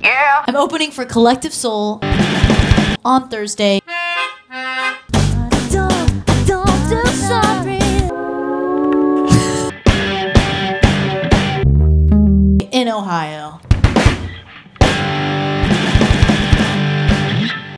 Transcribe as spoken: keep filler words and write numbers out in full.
Yeah. I'm opening for Collective Soul on Thursday. I don't, I don't do sorry. In Ohio.